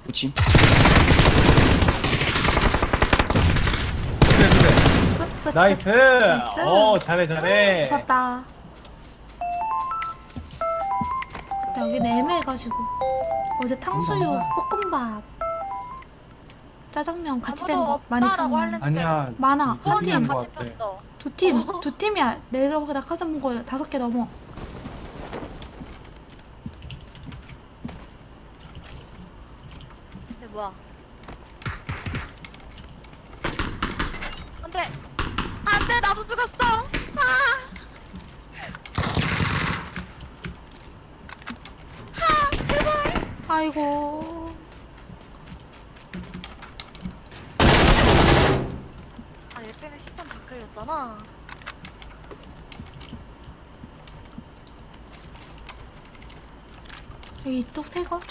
붙임. 끝. 나이스. 나이스. 잘해 잘해. 졌다. 여기는 애매해가지고 어제 탕수육, 볶음밥, 짜장면 같이 된 거 많이 없다라고 잖아. 하는데. 아니야. 많아. 두 한 팀인 팀. 것 같이 같아. 폈어. 두 팀이야. 내가 낙하산 본 거 5개 넘어. 이게 뭐야? 안돼. 안돼 나도 죽었어. 제발. 아이고. 얘 때문에 시선 다 끌렸잖아. 여기 뚝 새 거.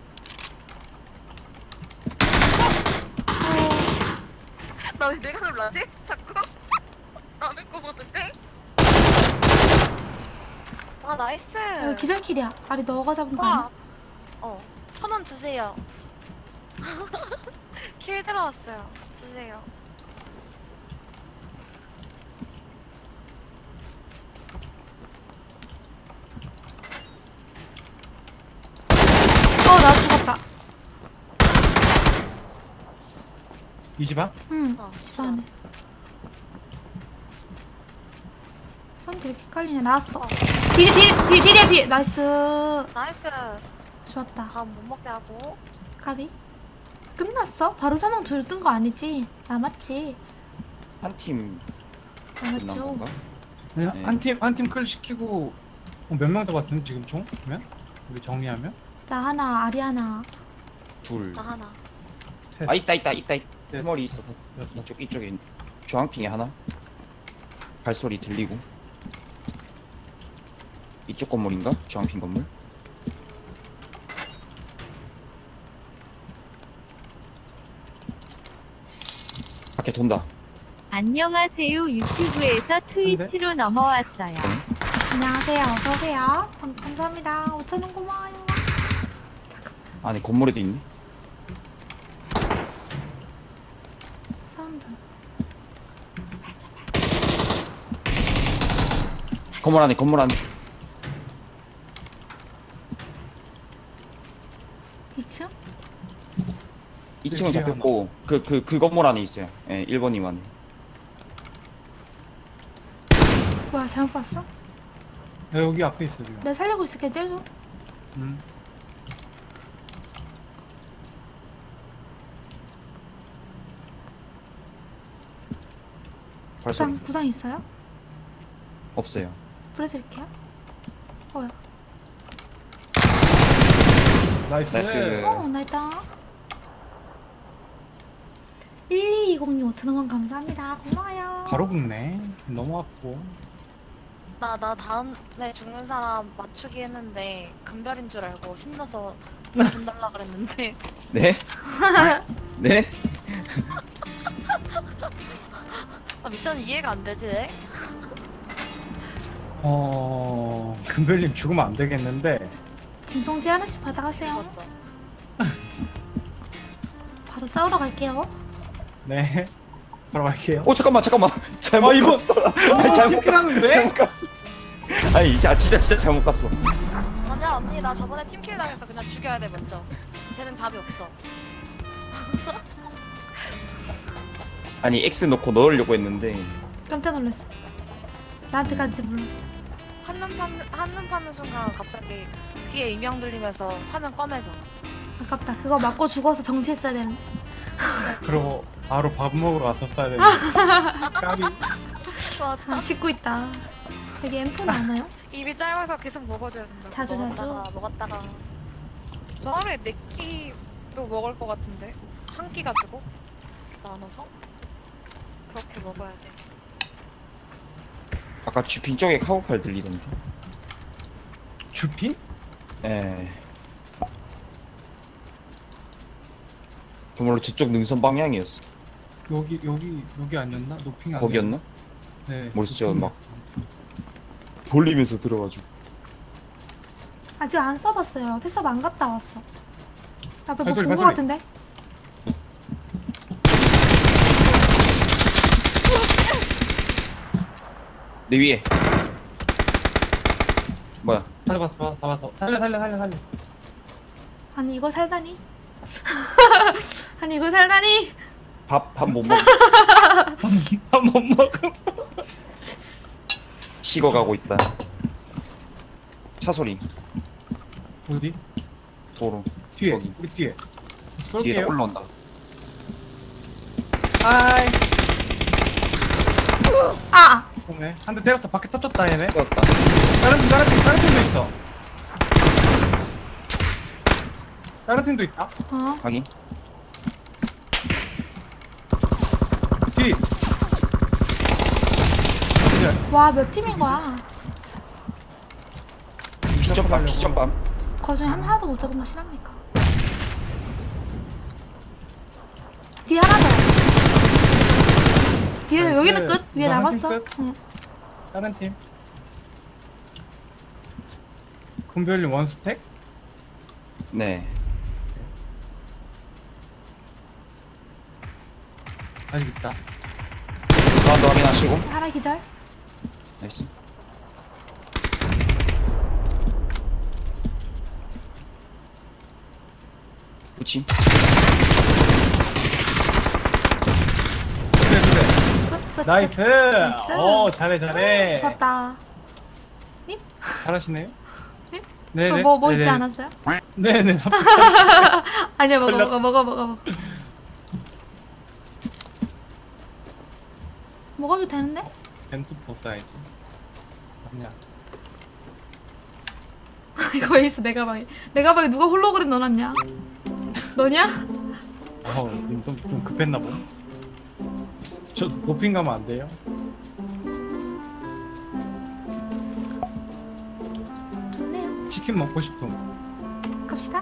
나 왜 내가 놀라지? 자꾸 남의 거 보는데? 아 나이스. 여기 기절킬이야. 아리 너가 잡은 거 아니야? 와. 1,000원 주세요. 킬 들어왔어요. 주세요. 나 죽었다. 이 집아? 응. 집 집 안에. 선 되게 헷갈리네. 나왔어. 뒤에. 나이스. 나이스. 좋았다. 다음 못 먹게 하고. 까비. 끝났어? 바로 사망 둘 뜬 거 아니지? 남았지. 한 팀 끝난 남았죠. 건가? 그냥 네. 한 팀 클 시키고 몇 명 잡았음 지금 총? 그러면 우리 정리하면 나 하나, 아리 하나. 둘. 나 하나. 셋. 아 있다. 넷, 머리 있어. 여섯. 이쪽에 주황핑에 하나. 발소리 들리고. 이쪽 건물인가? 주황핑 건물. 밖에 돈다. 안녕하세요. 유튜브에서 트위치로 넘어왔어요. 안녕하세요. 어서오세요. 감사합니다. 5,000원 고마워요. 안에 건물에도 있네. 사운드. 건물 안에. 2층? 2층은 잡혔고 그 건물 안에 있어요. 예, 1번님 안에. 뭐야, 잘못 봤어? 여기 앞에 있어 지금. 내가 살리고 있을게, 쟤도. 발소리 구상 있어요? 없어요. 뿌려드릴게요. 뭐야? 나이스. 나이스. 나있다. 1220님 5,000원 감사합니다. 고마워요. 바로 붙네. 넘어왔고. 나 다음에 죽는 사람 맞추기 했는데 금별인 줄 알고 신나서 돈 달라 그랬는데 네? 네? 미션 이해가 안 되지? 금별님 죽으면 안 되겠는데. 진통제 하나씩 받아가세요. 이것도. 바로 싸우러 갈게요. 네. 바로 갈게요. 잠깐만. 잘못 이거- 갔어. 아니, 잘못 팀킬하는데? 잘못 갔어. 아니, 진짜 잘못 갔어. 아니야 언니 나 저번에 팀킬 당해서 그냥 죽여야 돼 먼저. 쟤는 답이 없어. 아니, X 넣고 넣으려고 했는데 깜짝 놀랐어. 나한테 간지 몰랐어. 한눈 파는 순간 갑자기 귀에 이명 들리면서 화면 검해서. 아깝다. 그거 맞고 죽어서 정치했어야 되는데. 그리고 바로 밥 먹으러 왔었어야 되는데. 까비. 맞아. 씻고 있다. 여기 앰프 나나요? 입이 짧아서 계속 먹어줘야 된다. 자주. 먹었다가. 저 하루에 4끼도 먹을 것 같은데? 한 끼 가지고 나눠서 그렇게 먹어야 돼. 아까 주핀 쪽에 카고팔 들리던데. 주핀? 예. 정말로 저쪽 능선 방향이었어. 여기 아니었나? 노핑 아니었나? 거기였나? 네. 모르겠어요. 막 돌리면서 들어가지고. 아직 안 써봤어요. 테스업 안 갔다 왔어. 나도 뭐 발소리, 본 거 발소리. 같은데? 내 위에. 뭐야? 잡았어. 살려. 아니 이걸 살다니? 아니 이걸 살다니? 밥 못 먹. 밥 못 먹음. 식어가고 있다. 차 소리. 어디? 도로. 뒤에. 거기. 우리 뒤에. 뒤에다 쏠게요. 올라온다. 아이. 아! 오네. 한 대 때렸어. 밖에 터졌다 얘네. 세웠다. 다른 팀도 있어. 다른 팀도 있다. 어? 확인. 뒤. 와 몇 팀인 거야? 기점밤 기점밤. 거 중에 하나도 못 잡은 거 실합니까? 뒤에 하나 더. 뒤에 나이스. 여기는 끝. 위에 이거 한 남았어. 팀 끝? 응. 다른 팀. 금별님 원스택? 네. 아직 있다. 사운드 확인하시고. 하나 기절. 나이스. 그치. 두 끝. 끝. 나이스. 나이스. 오 잘해. 좋았다. 잘하시네요. 네? 네네. 뭐 있지 않았어요? 네네. 아니야 먹어 걸렸- 먹어. 먹어도 되는데? M2 써야지. 아니야. 이거 왜 있어 내 가방에. 내 가방에 누가 홀로그램 넣어놨냐? 너냐? 좀 급했나 보. 저 높임 가면 안 돼요? 좋네요. 치킨 먹고 싶음. 갑시다.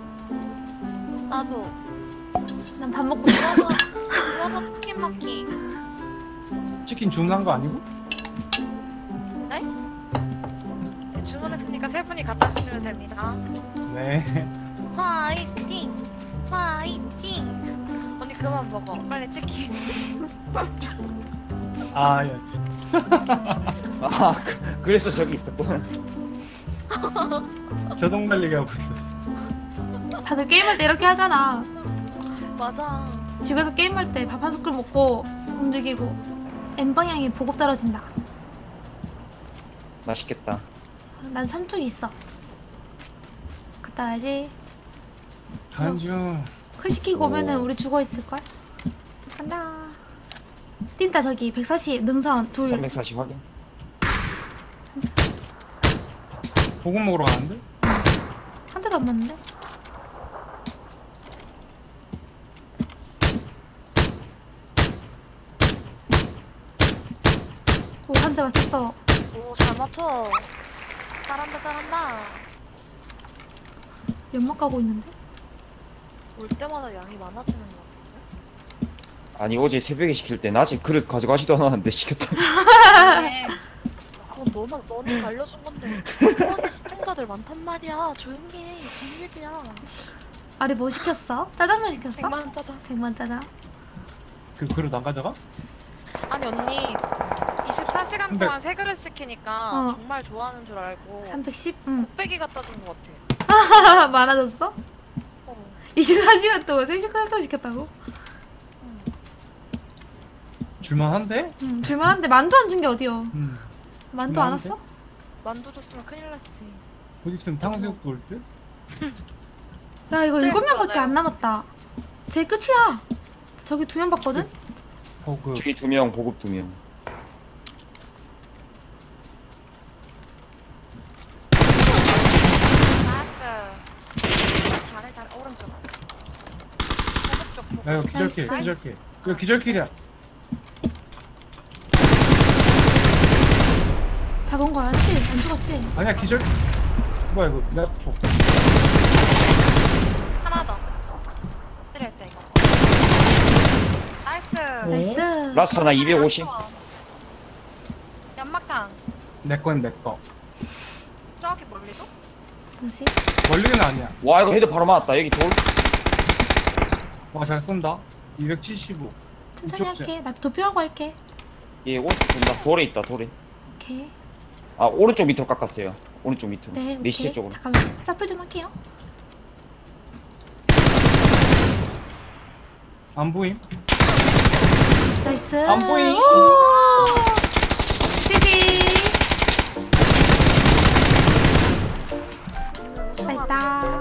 나도. 난 밥 먹고 싶어. 누워서 치킨 먹기. 치킨 주문한 거 아니고? 네? 네, 주문했으니까 세 분이 갖다 주시면 됩니다. 네. 화이팅! 화이팅! 언니 그만 먹어. 빨리 치킨. 아, 예. 아 그래서 저기 있었구나. 자동 달리기 하고 있었어. 다들 게임할 때 이렇게 하잖아. 맞아. 집에서 게임할 때 밥 한 숟갈 먹고 움직이고 N방향이 보급 떨어진다. 맛있겠다. 난 삼뚝이 있어. 갔다 와야지. 가는 중. 클 시키고 오면은 우리 죽어있을걸? 간다. 뛴다 저기 140 능선 둘. 340 확인. 보급 먹으러 가는데? 한 대도 안 맞는데? 오, 한 대 맞췄어. 오, 잘 맞춰. 잘한다. 연막 가고 있는데? 올 때마다 양이 많아지는 것 같은데? 아니 어제 새벽에 시킬 때 낮에 그릇 가져가지도 않았는데 시켰다. 네. 그건 너네 알려준 건데. 그런데 시청자들 많단 말이야. 조용히 해. 비밀이야. 아리 뭐 시켰어? 짜장면 시켰어? 100만 짜장. 백만 짜장. 그 그릇 안 가져가? 아니 언니 24시간 근데- 동안 세 그릇 시키니까 어. 정말 좋아하는 줄 알고 310? 응. 곱빼기 갖다 준 것 같아. 많아졌어? 어. 24시간 동안 3시간 동안 시켰다고? 줄만한데? 응. 줄만한데 만두 안 준 게 어디여? 음. 만두 안 줄만한데? 왔어? 만두 줬으면 큰일 났지. 곧 있으면 탕수육도 올 듯? 야 이거 네, 7명밖에 맞아요. 안 남았다. 제일 끝이야. 저기 2명 봤거든? 그 저기 2명 보급 2명. 나이스. 잘해. 오른쪽. 오른쪽. 야 이거 기절킬 나이스. 기절킬. 이거 기절킬이야. 잡은 거였지? 안 죽었지? 아니야 기절. 뭐야 이거 내가 하나 더. 때렸다 이거. 나이스. 나이스. 라스트 하나 250. 연막탄. 내 건 내 거. 저기 멀리도? 뭐지? 멀리는 아니야. 와 이거 헤드 바로 맞았다. 여기 돌. 와, 잘 쏜다. 275. 천천히 이쪽 할게. 나 도표하고 할게. 얘 오른쪽 돈다. 돌에 있다 돌에. 오케이. 아 오른쪽 밑으로 깎았어요. 오른쪽 밑으로. 네, 내 시체 오케이. 쪽으로. 잠깐만, 사플 좀 할게요. 안 보임? 나이스. 안 보임. 오! 지지. 됐다.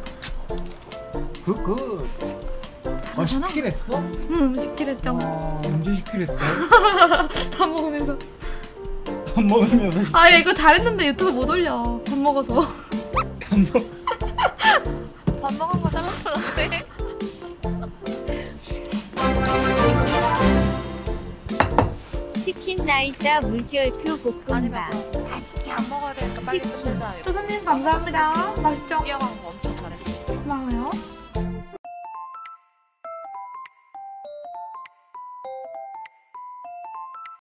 굿. 잘하잖아. 했어? 시킬 했죠. 언제 시킬했대? 밥 먹으면서. 밥 먹으면서 아, 야, 이거 잘했는데 유튜브 못 올려. 밥 먹어서. 밥 먹은 거 잘랐었는데. 치킨 나이자 물결표 볶음밥. 아니면 맛있지 안 먹어야 되니까 빨리 치킨. 끝내자. 또선님 감사합니다. 맛있죠? 뛰어간 거 엄청.